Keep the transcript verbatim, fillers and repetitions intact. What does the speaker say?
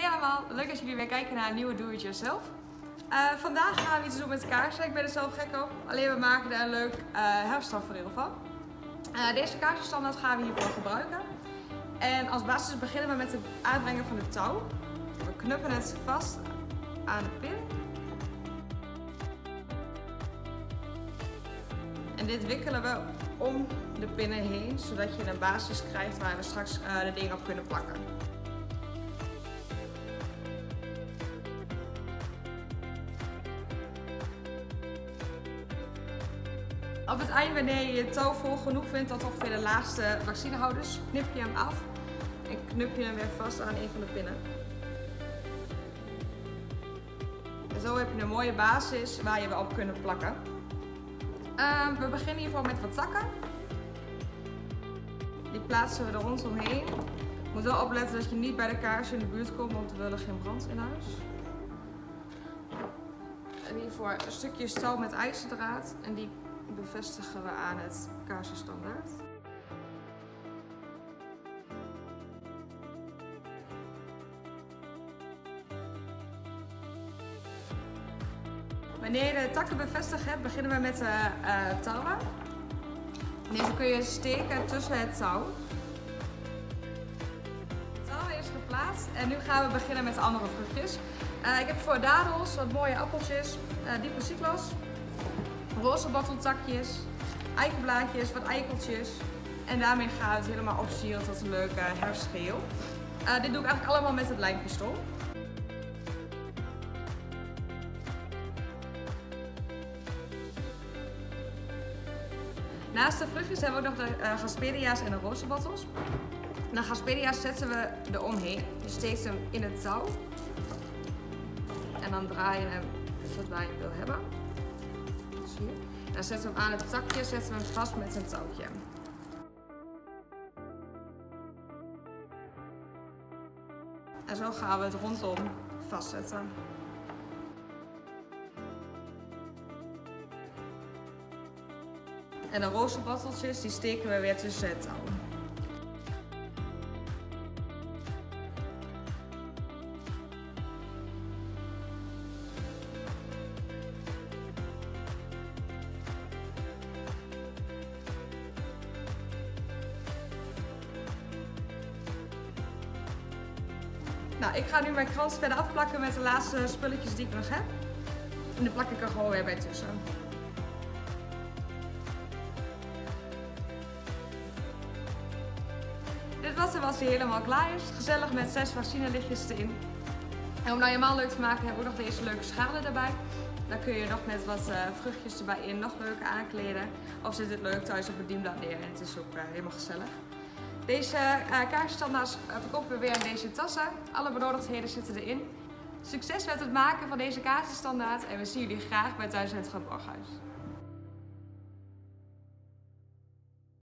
allemaal, leuk dat jullie weer kijken naar een nieuwe Do-It-Yourself. Uh, vandaag gaan we iets doen met kaarsen. Ik ben er zelf gek op, alleen we maken er een leuk uh, herfsttafereel van. Uh, deze kaarsenstandaard gaan we hiervoor gebruiken. En als basis beginnen we met het aanbrengen van de touw. We knuppen het vast aan de pin. En dit wikkelen we om de pinnen heen, zodat je een basis krijgt waar we straks uh, de dingen op kunnen plakken. Op het eind, wanneer je je touw vol genoeg vindt tot ongeveer de laagste vaccinehouders, knip je hem af en knip je hem weer vast aan een van de pinnen. En zo heb je een mooie basis waar je weer op kunt plakken. Uh, we beginnen hiervoor met wat takken. Die plaatsen we er rondomheen. Je moet wel opletten dat je niet bij de kaarsen in de buurt komt, want we willen geen brand in huis. En hiervoor een stukje touw met ijzerdraad en die bevestigen we aan het kaarsenstandaard. Wanneer je de takken bevestigd hebt, beginnen we met de uh, touwen. Deze kun je steken tussen het touw. De touw is geplaatst en nu gaan we beginnen met de andere vruchtjes. Uh, ik heb voor dadels wat mooie appeltjes, uh, diepe cyclos, roze botteltakjes, eikenblaadjes, wat eikeltjes. En daarmee gaat het helemaal opsieren tot een leuke herfstgeheel. Uh, dit doe ik eigenlijk allemaal met het lijmpistool. Naast de vruchtjes hebben we ook nog de uh, gasperia's en de rozenbottels. De gasperia's zetten we eromheen. Je steekt hem in het touw. En dan draai je hem tot waar je hem wil hebben. Zie je? Dan zetten we hem aan het takje, zetten we hem vast met een touwtje. En zo gaan we het rondom vastzetten. En de roze botteltjes die steken we weer tussen het touw. Nou, ik ga nu mijn krans verder afplakken met de laatste spulletjes die ik nog heb. En dan plak ik er gewoon weer bij tussen. Dit was er als hij helemaal klaar is. Gezellig met zes vaccinelichtjes erin. En om nou helemaal leuk te maken hebben we ook nog deze leuke schalen erbij. Dan kun je nog met wat uh, vruchtjes erbij in nog leuker aankleden. Of zit het leuk thuis op het dienblad neer en het is ook uh, helemaal gezellig. Deze uh, kaarsenstandaards uh, verkopen we weer in deze tassen. Alle benodigdheden zitten erin. Succes met het maken van deze kaarsenstandaard en we zien jullie graag bij Thuis in het Borghuis.